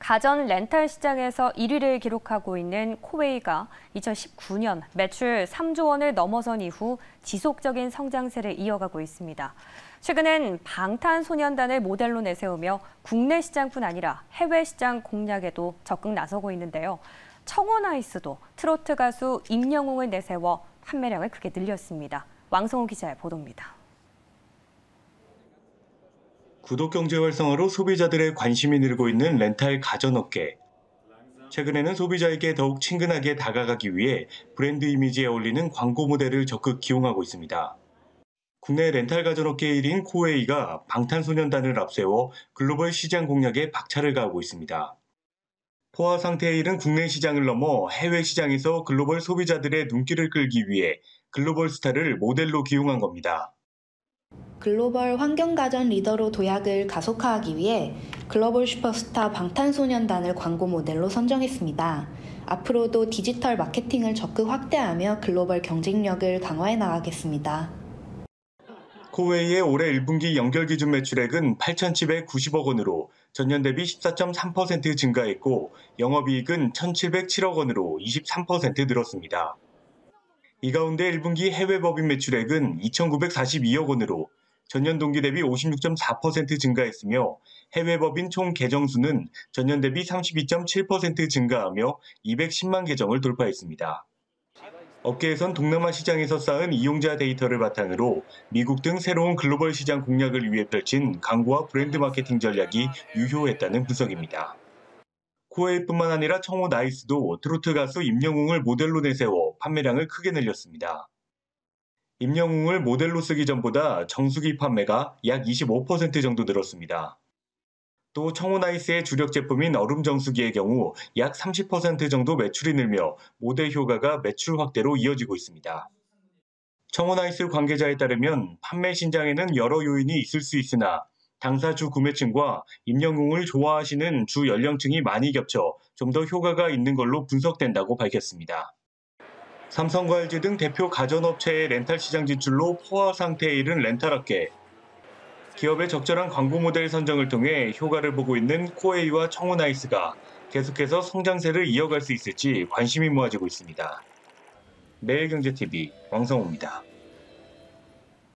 가전 렌탈 시장에서 1위를 기록하고 있는 코웨이가 2019년 매출 3조 원을 넘어선 이후 지속적인 성장세를 이어가고 있습니다. 최근엔 방탄소년단을 모델로 내세우며 국내 시장뿐 아니라 해외 시장 공략에도 적극 나서고 있는데요. 청혼아이스도 트로트 가수 임영웅을 내세워 판매량을 크게 늘렸습니다. 왕성호 기자의 보도입니다. 구독 경제 활성화로 소비자들의 관심이 늘고 있는 렌탈 가전업계. 최근에는 소비자에게 더욱 친근하게 다가가기 위해 브랜드 이미지에 어울리는 광고 모델을 적극 기용하고 있습니다. 국내 렌탈 가전업계 1인 코웨이가 방탄소년단을 앞세워 글로벌 시장 공략에 박차를 가하고 있습니다. 포화 상태에 이른 국내 시장을 넘어 해외 시장에서 글로벌 소비자들의 눈길을 끌기 위해 글로벌 스타를 모델로 기용한 겁니다. 글로벌 환경가전 리더로 도약을 가속화하기 위해 글로벌 슈퍼스타 방탄소년단을 광고 모델로 선정했습니다. 앞으로도 디지털 마케팅을 적극 확대하며 글로벌 경쟁력을 강화해 나가겠습니다. 코웨이의 올해 1분기 연결 기준 매출액은 8,790억 원으로 전년 대비 14.3% 증가했고 영업이익은 1,707억 원으로 23% 늘었습니다. 이 가운데 1분기 해외 법인 매출액은 2,942억 원으로 전년 동기 대비 56.4% 증가했으며 해외 법인 총 계정 수는 전년 대비 32.7% 증가하며 210만 계정을 돌파했습니다. 업계에선 동남아 시장에서 쌓은 이용자 데이터를 바탕으로 미국 등 새로운 글로벌 시장 공략을 위해 펼친 광고와 브랜드 마케팅 전략이 유효했다는 분석입니다. 코웨이뿐만 아니라 청혼아이스도 트로트 가수 임영웅을 모델로 내세워 판매량을 크게 늘렸습니다. 임영웅을 모델로 쓰기 전보다 정수기 판매가 약 25% 정도 늘었습니다. 또 청혼아이스의 주력 제품인 얼음 정수기의 경우 약 30% 정도 매출이 늘며 모델 효과가 매출 확대로 이어지고 있습니다. 청혼아이스 관계자에 따르면 판매 신장에는 여러 요인이 있을 수 있으나 당사 주 구매층과 임영웅을 좋아하시는 주 연령층이 많이 겹쳐 좀 더 효과가 있는 걸로 분석된다고 밝혔습니다. 삼성과 LG 등 대표 가전업체의 렌탈 시장 진출로 포화 상태에 이른 렌탈업계. 기업의 적절한 광고 모델 선정을 통해 효과를 보고 있는 코웨이와 청혼아이스가 계속해서 성장세를 이어갈 수 있을지 관심이 모아지고 있습니다. 매일경제TV 왕성호입니다.